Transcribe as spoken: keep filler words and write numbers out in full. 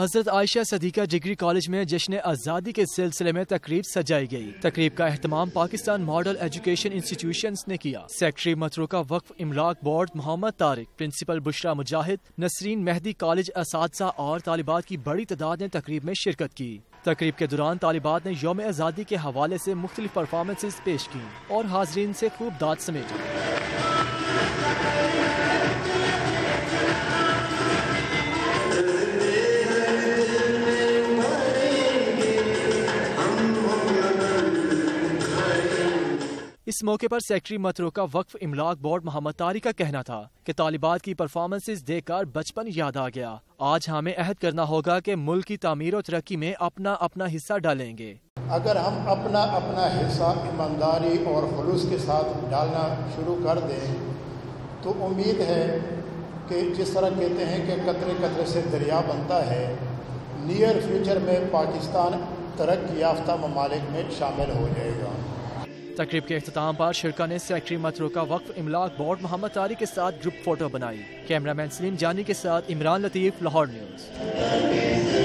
حضرت عائشہ صدیقہ degree college میں جشن آزادی کے سلسلے میں تقریب سجائی گئی۔ تقریب کا اہتمام پاکستان ماڈل ایجوکیشن انسٹیٹیوشنز نے کیا۔ سیکرٹری متروکہ وقف املاک بورڈ محمد طارق، پرنسپل بشرا مجاہد، نسرین مہدی، کالج اساتذہ اور طالبات کی بڑی تعداد نے تقریب میں شرکت کی۔ تقریب کے دوران طالبات نے یوم آزادی کے حوالے سے مختلف پرفارمنسز پیش کی اور حاضرین سے خوب داد سمیٹی۔ اس موقع پر سیکرٹری متروکہ وقف املاک بورڈ محمد طارق کا کہنا تھا کہ طالبات کی پرفارمنسز دیکھ کر بچپن یاد آ گیا۔ آج ہمیں عہد کرنا ہوگا کہ ملک کی تعمیر و ترقی میں اپنا اپنا حصہ ڈالیں گے۔ اگر ہم اپنا اپنا حصہ ایمانداری اور خلوص کے ساتھ ڈالنا شروع کر دیں تو امید ہے کہ جس طرح کہتے ہیں کہ قطرے قطرے سے دریا بنتا ہے، نیئر فیوچر میں پاکستان ترقی یافتہ ممالک میں شامل ہو جائے گا۔ تقریب کے اختتام پر شرکا نے سیکرٹری متروکہ وقف املاک بورڈ محمد طارق کے ساتھ گروپ فوٹو بنائی۔ کیمرہ مین سلیم جانی کے ساتھ عمران لطیف، لاہور نیوز۔